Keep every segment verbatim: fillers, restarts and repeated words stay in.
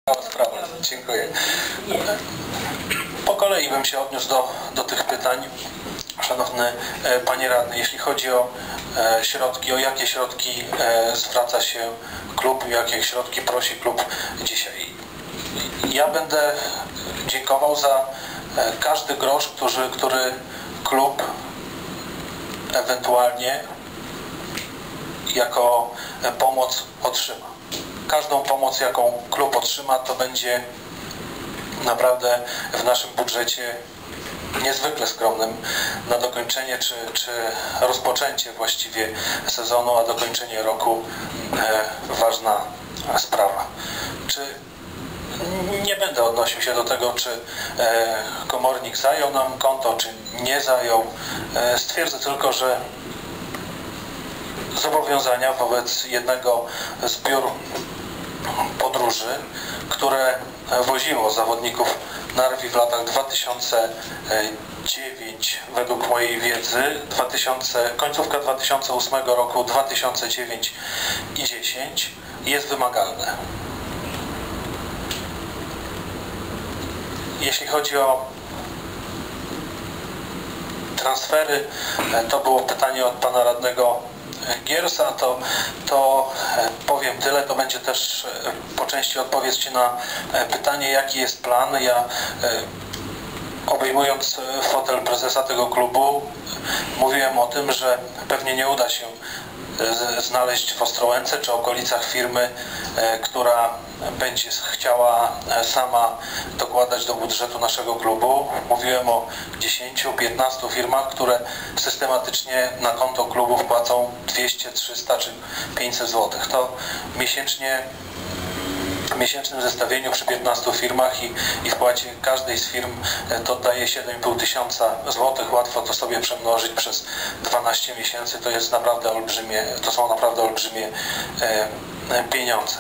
Sprawa. Dziękuję. Po kolei bym się odniósł do, do tych pytań. Szanowny Panie Radny, jeśli chodzi o e, środki, o jakie środki e, zwraca się klub, jakie środki prosi klub dzisiaj. Ja będę dziękował za e, każdy grosz, który, który klub ewentualnie jako e, pomoc otrzyma. Każdą pomoc, jaką klub otrzyma, to będzie naprawdę w naszym budżecie niezwykle skromnym na dokończenie czy, czy rozpoczęcie właściwie sezonu, a dokończenie roku e, ważna sprawa. Czy nie będę odnosił się do tego, czy e, komornik zajął nam konto, czy nie zajął. E, stwierdzę tylko, że zobowiązania wobec jednego z biur podróży, które woziło zawodników Narwi w latach dwa tysiące dziewiątym według mojej wiedzy, dwa tysiące, końcówka dwa tysiące ósmego roku, dwa tysiące dziewiąty i dziesiąty jest wymagalne. Jeśli chodzi o transfery, to było pytanie od pana radnego Giersa, to, to powiem tyle, to będzie też po części odpowiedź na pytanie, jaki jest plan. Ja obejmując fotel prezesa tego klubu mówiłem o tym, że pewnie nie uda się znaleźć w Ostrołęce czy okolicach firmy, która będzie chciała sama dokładać do budżetu naszego klubu. Mówiłem o dziesięciu, piętnastu firmach, które systematycznie na konto klubu wpłacą dwieście, trzysta czy pięćset złotych. To miesięcznie w miesięcznym zestawieniu przy piętnastu firmach i, i wpłacie każdej z firm to daje siedem i pół tysiąca złotych. Łatwo to sobie przemnożyć przez dwanaście miesięcy. To jest naprawdę olbrzymie, to są naprawdę olbrzymie e, pieniądze.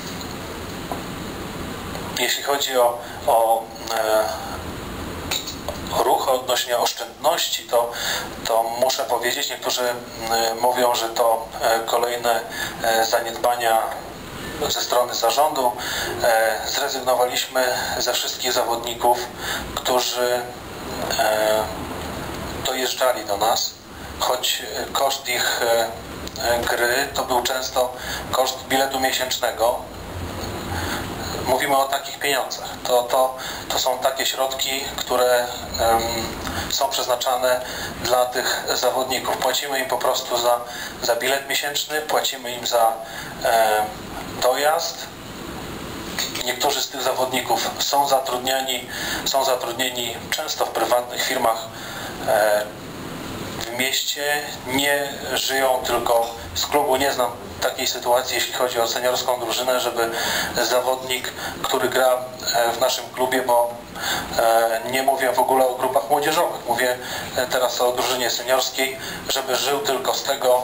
Jeśli chodzi o, o e, ruch odnośnie oszczędności, to, to muszę powiedzieć, niektórzy e, mówią, że to e, kolejne e, zaniedbania ze strony zarządu. E, zrezygnowaliśmy ze wszystkich zawodników, którzy e, dojeżdżali do nas, choć koszt ich e, gry to był często koszt biletu miesięcznego. Mówimy o takich pieniądzach. To, to, to są takie środki, które um, są przeznaczane dla tych zawodników. Płacimy im po prostu za, za bilet miesięczny, płacimy im za e, dojazd. Niektórzy z tych zawodników są zatrudniani, są zatrudnieni często w prywatnych firmach e, w mieście, nie żyją tylko z klubu. Nie znam takiej sytuacji, jeśli chodzi o seniorską drużynę, żeby zawodnik, który gra w naszym klubie, bo nie mówię w ogóle o grupach młodzieżowych, mówię teraz o drużynie seniorskiej, żeby żył tylko z tego,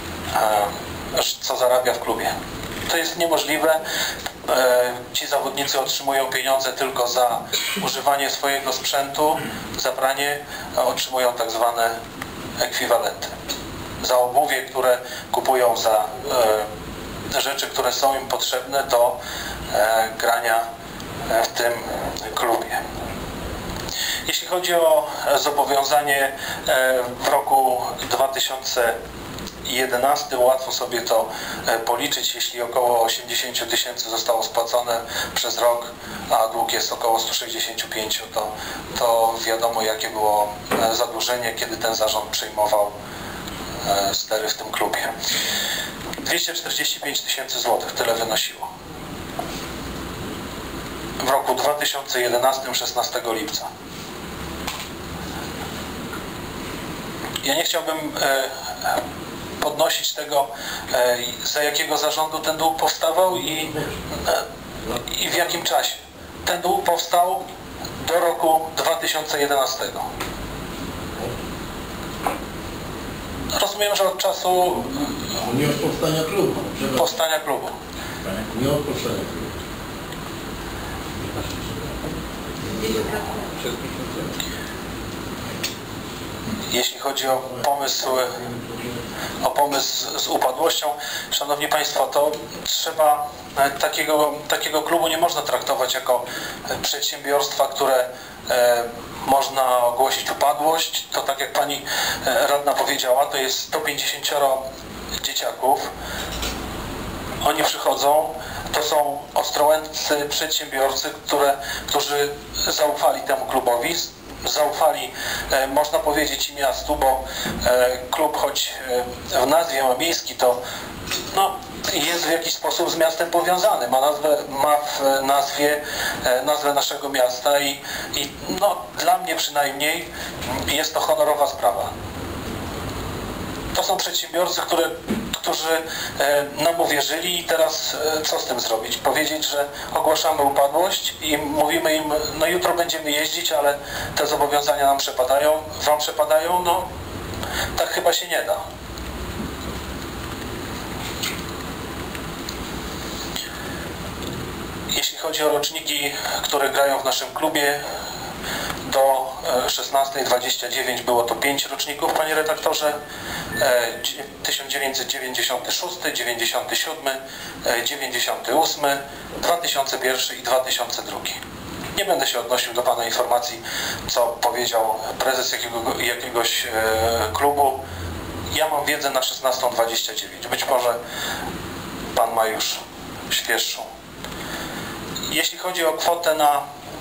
co zarabia w klubie. To jest niemożliwe. Ci zawodnicy otrzymują pieniądze tylko za używanie swojego sprzętu, za branie, otrzymują tak zwane ekwiwalenty. Za obuwie, które kupują, za e, rzeczy, które są im potrzebne do e, grania w tym klubie. Jeśli chodzi o zobowiązanie e, w roku dwa tysiące jedenastym, łatwo sobie to e, policzyć, jeśli około osiemdziesiąt tysięcy zostało spłacone przez rok, a dług jest około sto sześćdziesiąt pięć, to, to wiadomo, jakie było zadłużenie, kiedy ten zarząd przejmował stery w tym klubie. dwieście czterdzieści pięć tysięcy złotych, tyle wynosiło. W roku dwa tysiące jedenastym, szesnastego lipca. Ja nie chciałbym e, podnosić tego, e, za jakiego zarządu ten dług powstawał i, e, i w jakim czasie. Ten dług powstał do roku dwa tysiące jedenastego. Rozumiem, że od czasu nie od powstania klubu. Powstania klubu. Nie od powstania klubu. Jeśli chodzi o pomysł, o pomysł z upadłością, Szanowni Państwo, to trzeba takiego, takiego klubu nie można traktować jako przedsiębiorstwa, które e, można ogłosić upadłość. To tak jak pani radna powiedziała, to jest sto pięćdziesiąt dzieciaków. Oni przychodzą, to są ostrołęccy przedsiębiorcy, które, którzy zaufali temu klubowi, zaufali, e, można powiedzieć, i miastu, bo e, klub, choć e, w nazwie ma miejski, to no, jest w jakiś sposób z miastem powiązany, ma, nazwę, ma w nazwie e, nazwę naszego miasta i, i no, dla mnie przynajmniej jest to honorowa sprawa. To są przedsiębiorcy, które, którzy nam uwierzyli i teraz co z tym zrobić? Powiedzieć, że ogłaszamy upadłość i mówimy im, no jutro będziemy jeździć, ale te zobowiązania nam przepadają, wam przepadają, no tak chyba się nie da. Jeśli chodzi o roczniki, które grają w naszym klubie, do szesnastej dwadzieścia dziewięć było to pięć roczników, panie redaktorze, tysiąc dziewięćset dziewięćdziesiąty szósty, dziewięćdziesiąty siódmy, dziewięćdziesiąty ósmy, dwa tysiące pierwszy i dwa tysiące drugi. Nie będę się odnosił do pana informacji, co powiedział prezes jakiego, jakiegoś klubu. Ja mam wiedzę na szesnastą dwadzieścia dziewięć. Być może pan ma już świeższą. Jeśli chodzi o kwotę na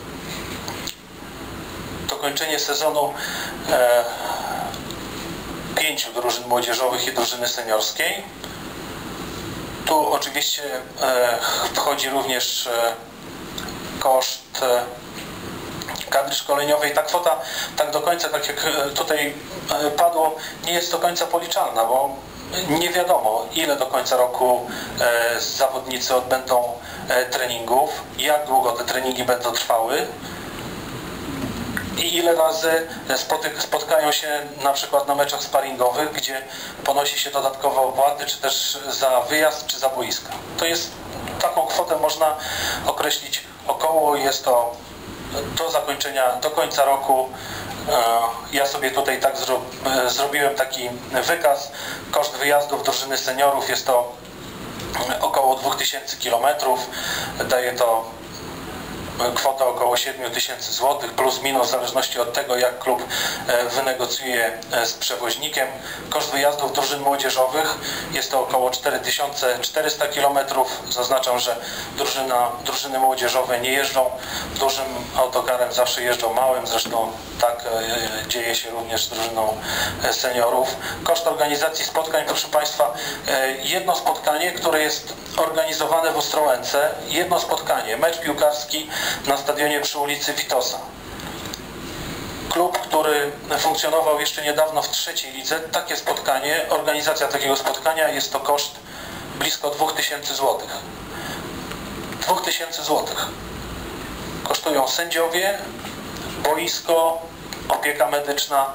dokończenie sezonu e, pięciu drużyn młodzieżowych i drużyny seniorskiej. Tu oczywiście e, wchodzi również e, koszt e, kadry szkoleniowej. Ta kwota tak do końca, tak jak tutaj e, padło, nie jest do końca policzalna, bo nie wiadomo, ile do końca roku e, zawodnicy odbędą e, treningów, jak długo te treningi będą trwały i ile razy spotkają się na przykład na meczach sparingowych, gdzie ponosi się dodatkowe opłaty, czy też za wyjazd, czy za boiska. To jest, taką kwotę można określić około, jest to do zakończenia, do końca roku. Ja sobie tutaj tak zro, zrobiłem taki wykaz. Koszt wyjazdów drużyny seniorów jest to około dwa tysiące kilometrów. Daje to kwota około siedem tysięcy złotych, plus minus w zależności od tego, jak klub wynegocjuje z przewoźnikiem. Koszt wyjazdów drużyn młodzieżowych jest to około cztery tysiące czterysta kilometrów. Zaznaczam, że drużyna, drużyny młodzieżowe nie jeżdżą dużym autokarem, zawsze jeżdżą małym, zresztą tak dzieje się również z drużyną seniorów. Koszt organizacji spotkań, proszę Państwa, jedno spotkanie, które jest organizowane w Ostrołęce, jedno spotkanie, mecz piłkarski na stadionie przy ulicy Witosa. Klub, który funkcjonował jeszcze niedawno w trzeciej lidze, takie spotkanie, organizacja takiego spotkania jest to koszt blisko dwa tysiące złotych. dwa tysiące złotych. Kosztują sędziowie, boisko, opieka medyczna,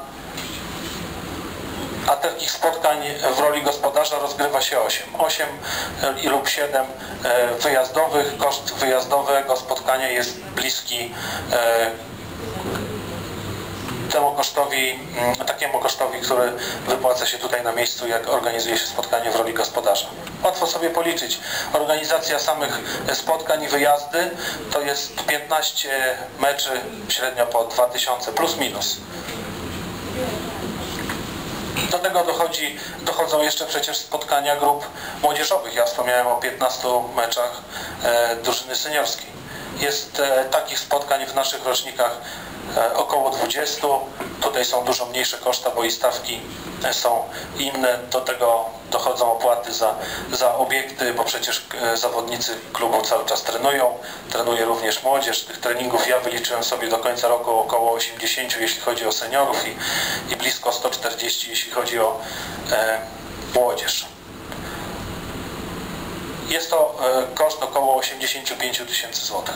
a takich spotkań w roli gospodarza rozgrywa się osiem. osiem lub siedem wyjazdowych. Koszt wyjazdowego spotkania jest bliski temu kosztowi, takiemu kosztowi, który wypłaca się tutaj na miejscu, jak organizuje się spotkanie w roli gospodarza. Łatwo sobie policzyć. Organizacja samych spotkań i wyjazdy to jest piętnaście meczy, średnio po dwa tysiące plus minus. Do tego dochodzi, dochodzą jeszcze przecież spotkania grup młodzieżowych. Ja wspomniałem o piętnastu meczach e, drużyny seniorskiej. Jest e, takich spotkań w naszych rocznikach e, około dwudziestu. Tutaj są dużo mniejsze koszta, bo i stawki e, są inne. Do tego dochodzą opłaty za, za obiekty, bo przecież e, zawodnicy klubu cały czas trenują. Trenuje również młodzież. Tych treningów ja wyliczyłem sobie do końca roku około osiemdziesiąt, jeśli chodzi o seniorów i, i blisko sto czterdzieści, jeśli chodzi o e, młodzież. Jest to e, koszt około osiemdziesiąt pięć tysięcy złotych.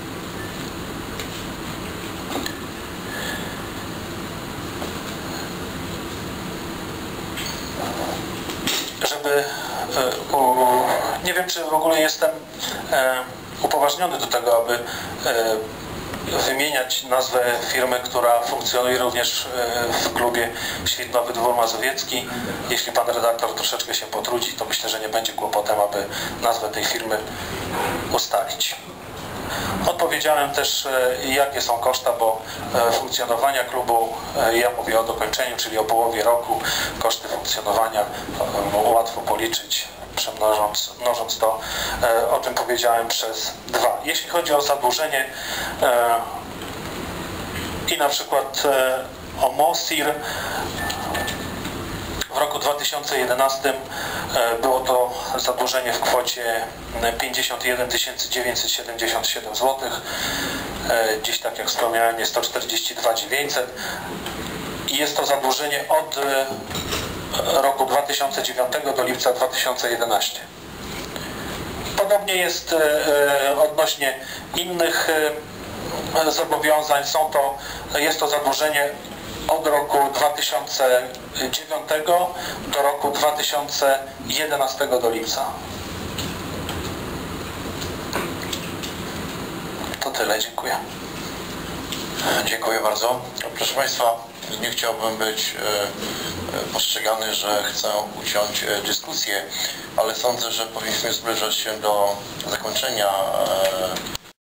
Żeby, e, u, nie wiem, czy w ogóle jestem e, upoważniony do tego, aby e, wymieniać nazwę firmy, która funkcjonuje również w klubie Świetnowy Dwór Mazowiecki. Jeśli pan redaktor troszeczkę się potrudzi, to myślę, że nie będzie kłopotem, aby nazwę tej firmy ustalić. Odpowiedziałem też, jakie są koszta, bo funkcjonowania klubu, ja mówię o dokończeniu, czyli o połowie roku, koszty funkcjonowania łatwo policzyć, przemnożąc mnożąc to, o czym powiedziałem, przez dwa. Jeśli chodzi o zadłużenie i na przykład o MOSIR, w roku dwa tysiące jedenastym było to zadłużenie w kwocie pięćdziesiąt jeden tysięcy dziewięćset siedemdziesiąt siedem złotych. Dziś, tak jak wspomniałem, jest to czterdzieści dwa tysiące dziewięćset i jest to zadłużenie od roku dwa tysiące dziewiątego do lipca dwa tysiące jedenastego. Podobnie jest odnośnie innych zobowiązań. Są to, jest to zadłużenie od roku dwa tysiące dziewiątego do roku dwa tysiące jedenastego do lipca. To tyle, dziękuję. Dziękuję bardzo. Proszę Państwa, nie chciałbym być postrzegany, że chcę uciąć dyskusję, ale sądzę, że powinniśmy zbliżać się do zakończenia